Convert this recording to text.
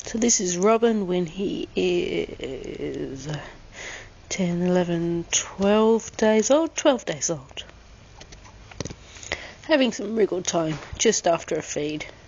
So this is Robin when he is 10, 11, 12 days old, 12 days old. Having some wriggle time just after a feed.